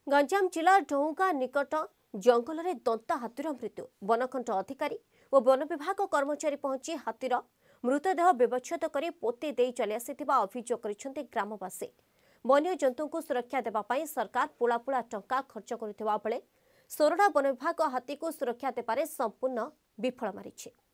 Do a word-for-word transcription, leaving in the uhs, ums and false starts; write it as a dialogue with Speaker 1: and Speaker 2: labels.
Speaker 1: गंजाम जिला ढौगा निकट जंगल में दंता हाथीर मृत्यु। वनखंड अधिकारी और वन विभाग कर्मचारी पहुंची हाथीर मृतदेह व्यवच्छेद कर पोते दे चली आसिथिबा अभियोग करिसेंति ग्रामवासी। वन्य जंतु को सुरक्षा देवाई सरकार पोला पोला टंका खर्च करुथिबा बेले सोरडा वन विभाग हाथी को सुरक्षा देबारे संपूर्ण विफल मारिछि।